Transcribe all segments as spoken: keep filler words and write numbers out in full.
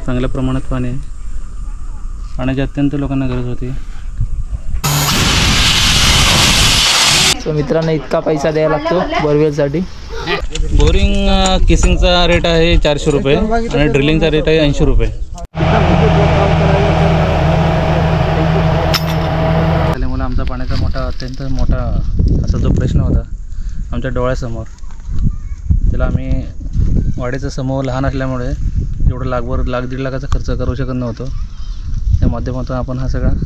चांगल्या प्रमाणात पाणी आहे. पाण्याची अत्यंत लोकांना गरज होती. सो मित्रांनो, इतका पैसा द्यायला लागतो बोरवेलसाठी. बोरिंग किसिंगचा रेट आहे चारशे रुपये आणि ड्रिलिंगचा रेट आहे ऐंशी रुपये. त्यामुळे आमचा पाण्याचा मोठा अत्यंत मोठा असा जो प्रश्न होता आमच्या डोळ्यासमोर, त्याला आम्ही वाडीचा समूह लहान असल्यामुळे एवढं लाखभर लाख दीड लाखाचा खर्च करू शकत नव्हतो. त्या माध्यमातून आपण हा सगळा.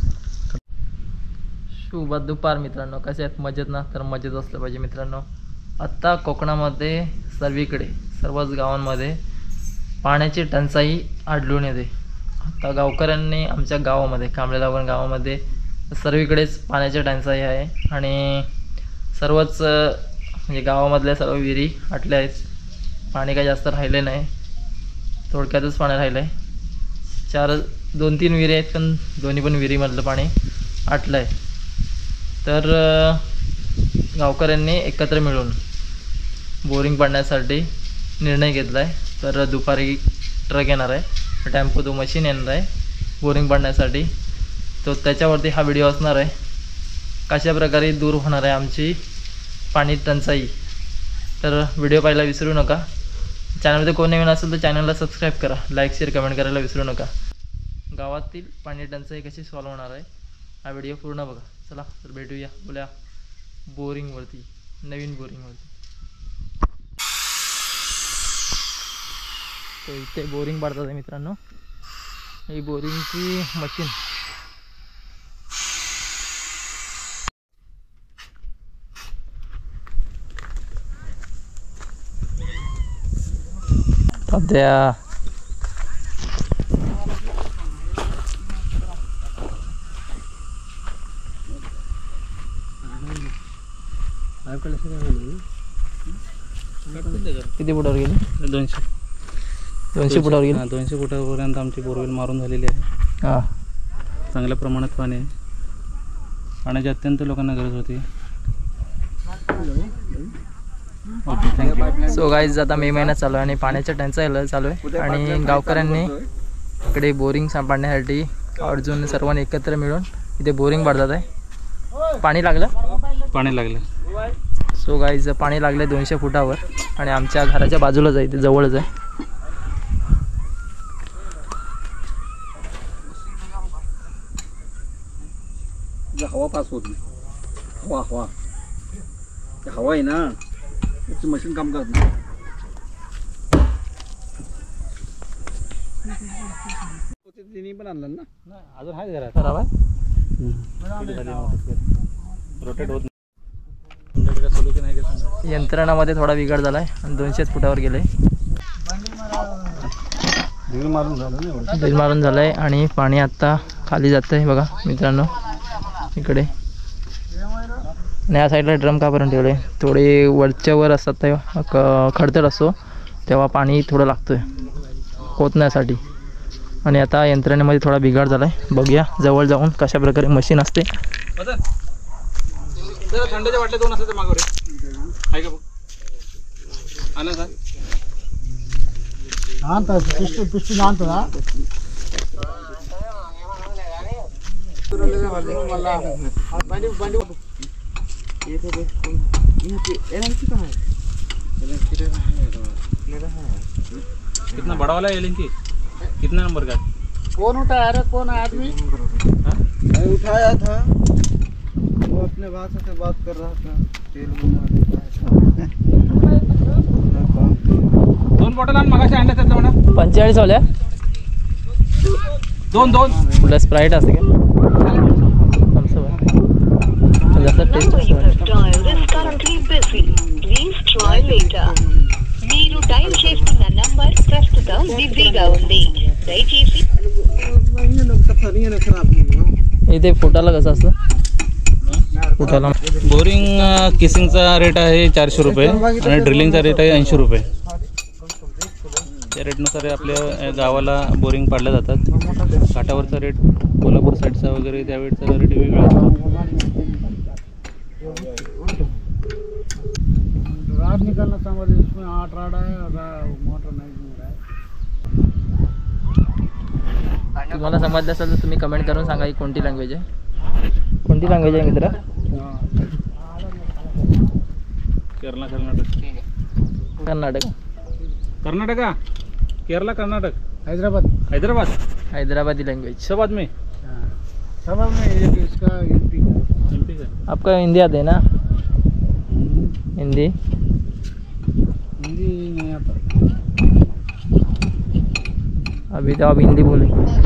शुभ दुपार मित्रांनो, कसे आहेत? मजेत ना? तर मजेत असलं पाहिजे मित्रांनो. आत्ता कोकणामध्ये सर्वीकडे सर्वच गावांमध्ये पाण्याची टंचाई आढळून येते. आता गावकऱ्यांनी आमच्या गावामध्ये कांबळेगाव गावामध्ये सर्वीकडेच पाण्याची टंचाई आहे आणि सर्वच म्हणजे गावामधल्या सर्व विहिरी आटल्या आहेत. पाणी काही जास्त राहिले नाही, थोडक्यातच पाणी राहिलं आहे. चार दोन तीन विहिरी आहेत, पण दोन्ही पण विहिरीमधलं पाणी आटलं आहे. तर गावकऱ्यांनी एकत्र मिळून बोरिंग पाडण्यासाठी निर्णय घेतला आहे. तर दुपारी ट्रक येणार आहे, टेम्पो तो मशीन येणार आहे बोरिंग पाडण्यासाठी. तो त्याच्यावरती हा व्हिडिओ असणार आहे, कशा प्रकारे दूर होणार आहे आमची पाणी टंचाई. तर व्हिडिओ पाहायला विसरू नका. चॅनलमध्ये कोण नवीन असेल तर चॅनलला सबस्क्राईब करा, लाईक शेअर कमेंट करायला विसरू नका. गावातील पाणी टंचाई कशी सॉल्व होणार आहे हा व्हिडिओ पूर्ण बघा. चला तर भेटूया बोल्या बोरिंगवरती, नवीन बोरिंगवरती. तर इथे बोरिंग पाडतात आहे मित्रांनो. ही बोरिंगची मशीन. सध्या किती फुटावर गेली? दोनशे दोनशे फुटावर गेली. दोनशे फुटापर्यंत आमची बोरवेल मारून झालेली आहे. हां, चांगल्या प्रमाणात पाणी आहे. पाण्याची अत्यंत लोकांना गरज होती. Okay, thank you. सो गाईज, आता मे महिना चालू आहे आणि पाण्याच्या टंचाईला चालू आहे आणि गावकऱ्यांनी इकडे बोरिंग पाडण्यासाठी अर्जुन सर्वांनी एकत्र मिळून इथे बोरिंग पाडतात आहे. पाणी लागलं पाणी लागलं. सो गाईज, पाणी लागलं दोनशे फुटावर आणि आमच्या घराच्या बाजूलाच आहे, इथे जवळच आहे. हवा पास होत नाही. हवा हवा हवा आहे ना, त्याचं मशीन काम करत नाही. तिन्ही पण आणलं ना, अजून आहे जरा खराब आहे. रोटेट होत नाही. सोल्युशन आहे का? यंत्रणामध्ये थोडा बिघाड झाला आहे आणि दोनशेच फुटावर गेलं आहे. ड्रिल मारून झालं ना, ड्रिल मारून झालं आहे आणि पाणी आत्ता खाली जातं आहे बघा मित्रांनो इकडे. आणि या साईडला ड्रम का भरून ठेवले, थोडे वरच्या वर असतात तेव्हा खडतर असतो तेव्हा पाणी थोडं लागतं आहे कोतण्यासाठी. आणि आता यंत्रणेमध्ये थोडा बिघाड झाला आहे. बघूया जवळ जाऊन कशा प्रकारे मशीन असते. थंडच्या वाटल्या दोन असते मागवरे आहे का बघ आलं का? आणता पिस्टू पिस्टू आणता कितना बड़ा वाला है कि कितना नंबर का? कौन उठाया? अरे कौन आदमी उठाया था, वो अपने भाषा से बात कर रहा था. दोन बॉटल आणि मगाशी आणल्या त्यातलं म्हणा पंचेचाळीस वाल्या दोन दोन कुठल्या स्प्राईट असते का? जास्त टेस्ट మీరు డయల్ చేస్తున్న నంబర్ ప్రస్తుతం బిజీగా ఉంది, దయచేసి. इथे फुटाला कसं असतं? फुटाला बोरिंग किसिंगचा रेट आहे चारशे रुपये आणि ड्रिलिंगचा रेट आहे ऐंशी रुपये. त्या रेटनुसार आपल्या गावाला बोरिंग पाडल्या जातात. घाटावरचा रेट कोल्हापूर साईडचा वगैरे त्यावेळेचा रेट वेगळा असतो. राड निकालना समझ, इसमें आठ राड है और मोटर नहीं घूम रहा है. तुम्हाला समजलं असेल तर तुम्ही कमेंट करून सांगा ही कोणती लँग्वेज आहे. कोणती लँग्वेज आहे मित्र? केरला कर्नाटक कर्नाटक कर्नाटका केरला कर्नाटक हैदराबाद हैदराबाद हैदराबादी लँग्वेज. सब आदमी सब में ये इसका यूपी का एमपी का आपका हिंदी आते है ना? हिंदी हिंदी नहीं आता. अभी तो आप हिंदी बोले.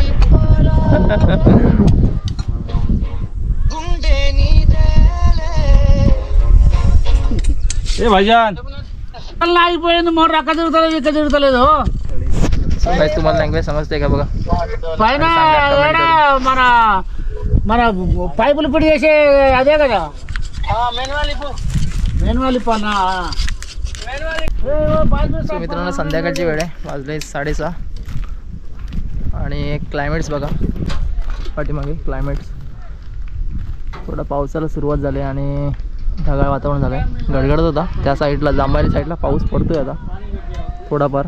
ए भाईजान नाही पण मोर राखा जर तले विकत जर तले हो भाई तुम्हाला लँग्वेज समजते का बघा? पाय ना एवढा मला मला पाईपल पडी असे अదే కదా हां मेन वाली मेन वाली पण हां सो मित्रांनो संध्याकाळची वेळ आहे, वाजले साडेसहा आणि क्लायमेट्स बघा पाठीमागे क्लायमेट्स. थोडा पावसाला सुरुवात झाली आणि ढगाळ वातावरण झालं आहे. गडगडत होता त्या साईडला, जांभळी साईडला पाऊस पडतोय आता थोडाफार.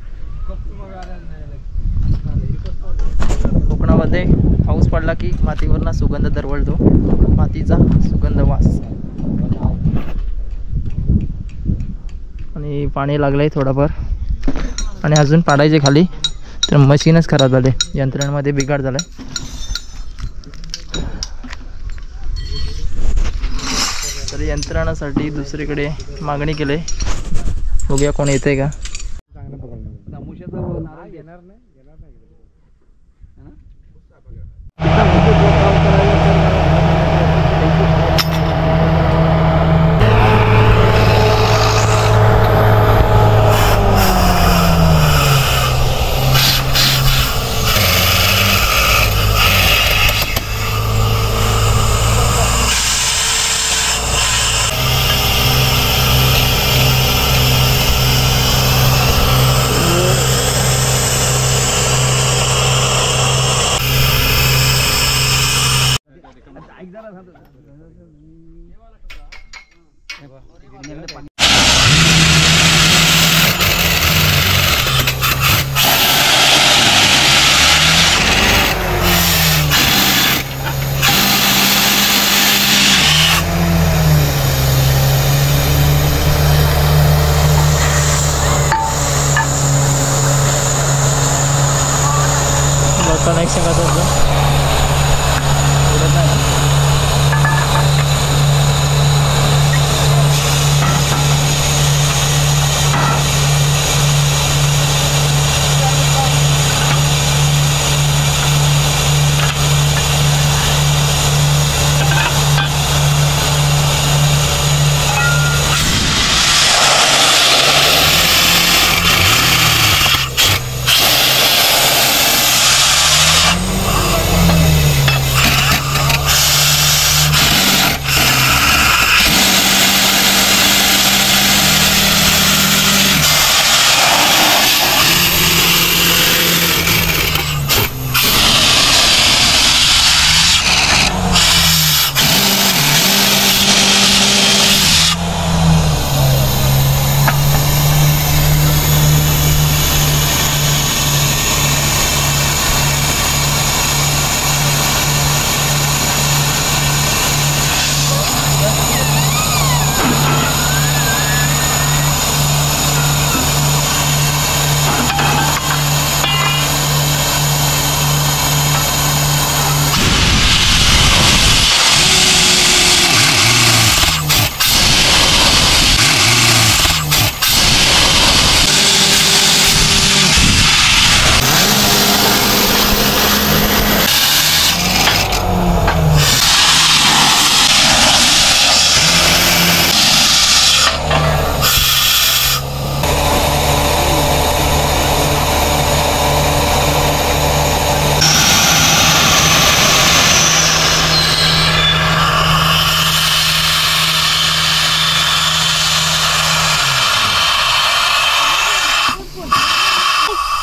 कोकणामध्ये पाऊस पडला की मातीवरनं सुगंध दरवळतो, मातीचा सुगंध वास. आणि पाणी लागलं आहे थोडंफार आणि अजून पाडायचे खाली तर मशीनच खराब झाले, यंत्रणेमध्ये बिघाड झाला आहे. तर यंत्रणासाठी दुसरीकडे मागणी केली, बघूया कोण येते का. कनेक्शन कसं होतं उडत नाही ना.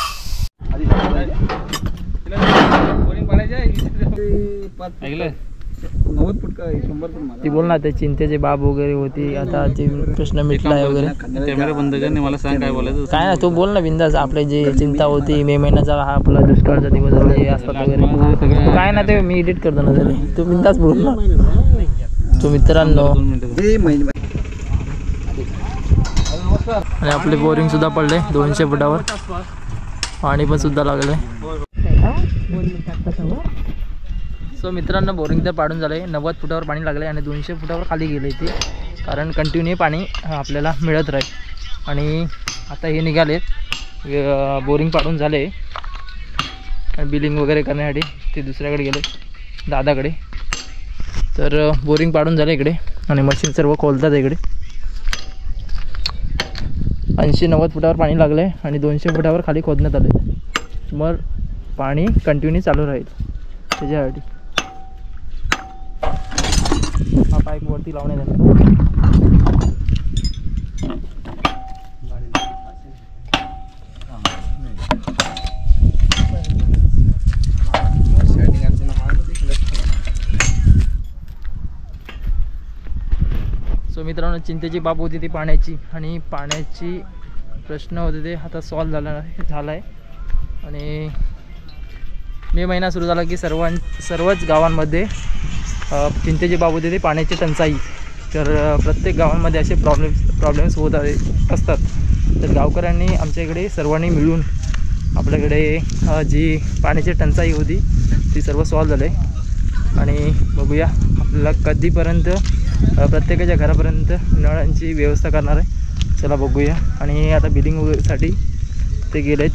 ऐकलं नव्वद फूट का शंभर फूट ती बोल ना ते चिंतेचे बाब वगैरे होती आता ते प्रश्न मिटलाय वगैरे. कॅमेरा बंद कर आणि मला सांग काय बोलायचं. काय ना तू बोल ना बिंदास. आपले जे चिंता होती मे महिन्याचा हा आपला दुष्काळचा दिवस वगैरे असतात वगैरे तू काय ना ते मी एडिट करतो ना तरी तू बिंदास बोल ना. तो मित्रांनो आणि आपले बोरिंग सुद्धा पडले दोनशे फुटावर. पाणी पण सुद्धा लागले. सो मित्रांनो बोरिंग तर पाडून झालं आहे. नव्वद फुटावर पाणी लागलं आहे आणि दोनशे फुटावर खाली गेले ते कारण कंटिन्यू पाणी आपल्याला मिळत राहील. आणि आता हे निघालेत बोरिंग पाडून झाले आणि बिलिंग वगैरे करण्यासाठी ते दुसऱ्याकडे गेले दादाकडे. तर बोरिंग पाडून झालं इकडे आणि मशीन सर्व खोलतात इकडे. ऐंशी नव्वद फुटावर पाणी लागलं आहे आणि दोनशे फुटावर खाली खोदण्यात आले. मग पाणी कंटिन्यू चालू राहील त्याच्यासाठी हा पाईप वरती लावण्यात आला. सो मित्रांनो चिंतेची बाब होती ती पाण्याची आणि पाण्याची प्रश्न होते ते आता सॉल्व झाला आहे झाला आहे. आणि मे महिना सुरू झाला की सर्वां सर्वच गावांमध्ये चिंतेची बाब होती ती पाण्याची टंचाई. तर प्रत्येक गावांमध्ये असे प्रॉब्लेम्स प्रॉब्लेम्स होत असतात. तर गावकऱ्यांनी आमच्या इकडे सर्वांनी मिळून आपल्याकडे जी पाण्याची टंचाई होती ती सर्व सॉल्व झाली आहे. आणि बघूया आपल्याला कधीपर्यंत प्रत्येकाच्या घरापर्यंत नळांची व्यवस्था करणार आहे चला बघूया. आणि आता बिलिंग वगैरेसाठी ते गेलेत.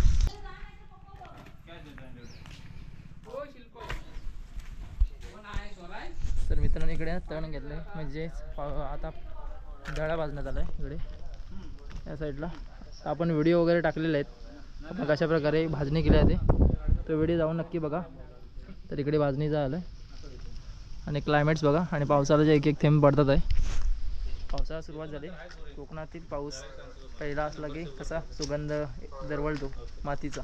तर मित्रांनो इकडे तण घेतलं आहे म्हणजे आता दळा भाजण्यात आला आहे इकडे या साईडला. आपण व्हिडिओ वगैरे टाकलेले आहेत आपण कशा प्रकारे भाजणी केली आहे ते तो व्हिडिओ जाऊन नक्की बघा. तर इकडे भाजणीचं आलं आहे आणि क्लायमेट्स बघा आणि पावसाला जे एक एक थेंब पडतात आहे. पावसाळा सुरुवात झाली. कोकणातील पाऊस पहिला असला की कसा सुगंध दरवळतो मातीचा.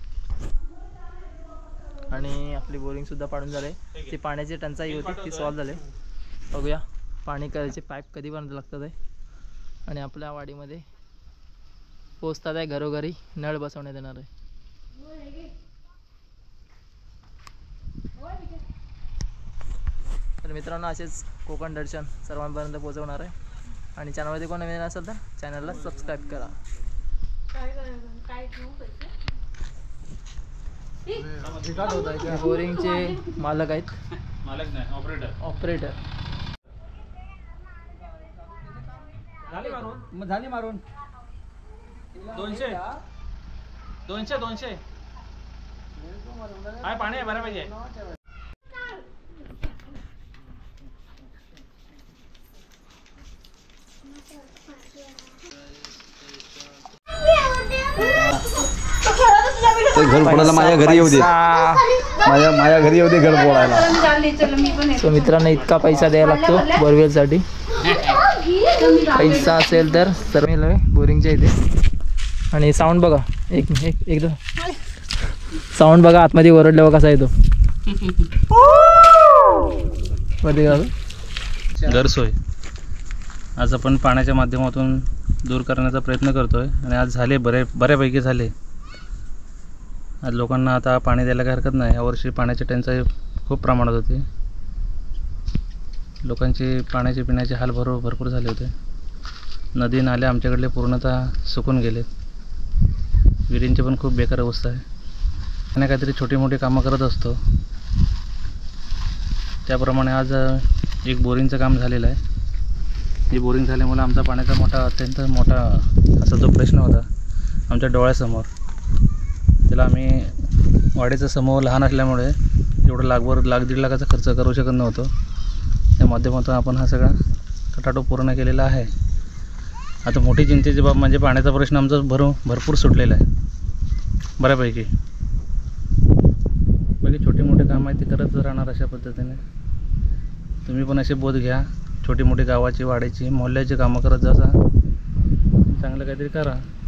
आणि आपली बोरिंगसुद्धा पाडून झाले. ती पाण्याची टंचाई होती ती सॉल्व झाली. बघूया पाणी करायचे पाईप कधीपर्यंत लागतात आहे. आणि आपल्या वाडीमध्ये पोचतात आहे घरोघरी नळ बसवण्यात येणार आहे. तर मित्रांनो असेच कोकण दर्शन सर्वांपर्यंत पोहोचवणार आहे. आणि चॅनलमध्ये कोण नवीन असेल तर चॅनलला सबस्क्राईब करा. बोरिंगचे मालक आहेत. मालक नाही ऑपरेटर. ऑपरेटर झाली मारून दोनशे दोनशे दोनशे आहे पाणी आहे बरं पाहिजे. घर फोडायला माझ्या घरी येऊ दे. माझ्या माझ्या घरी येऊ दे घर फोडायला. सो मित्रांनो इतका पैसा द्यायला लागतो बोरवेलसाठी. पैसा असेल तर सर्व बोरिंगच्या इथे. आणि साऊंड बघा एक एक एकदम साऊंड बघा आतमध्ये ओरडल्यावर कसा येतो. गैरसोय आज आपण पाण्याच्या माध्यमातून दूर करण्याचा प्रयत्न करतोय आणि आज झाले बरे बऱ्यापैकी झाले. आज लोकांना आता पाणी द्यायला काही हरकत नाही. यावर्षी पाण्याची टंचाई खूप प्रमाणात होती. लोकांची पाण्याचे पिण्याचे हाल भर भरपूर झाले होते. नदी नाले आमच्याकडले पूर्णतः सुकून गेले. विहिरींची पण खूप बेकार अवस्था आहे. आणि काहीतरी छोटी मोठी कामं करत असतो त्याप्रमाणे आज एक बोरिंगचं काम झालेलं आहे. ही बोरिंग झाल्यामुळे आमचा पाण्याचा मोठा अत्यंत मोठा असा जो प्रश्न होता आमच्या डोळ्यासमोर त्याला आम्ही वाडीचा समूह लहान असल्यामुळे एवढं लाखभर लाख दीड लाखाचा खर्च करू शकत नव्हतो. त्या माध्यमातून आपण हा सगळा खटाटोप पूर्ण केलेला आहे. आता मोठी चिंतेची बाब म्हणजे पाण्याचा प्रश्न आमचा भरू भरपूर सुटलेला आहे बऱ्यापैकी. बाकी छोटी मोठी कामं आहे ती करत राहणार अशा पद्धतीने. तुम्ही पण असे बोध घ्या. छोटी मोठी गावाची वाड्याची मोहल्ल्याची कामं करत जा. चांगलं काहीतरी करा.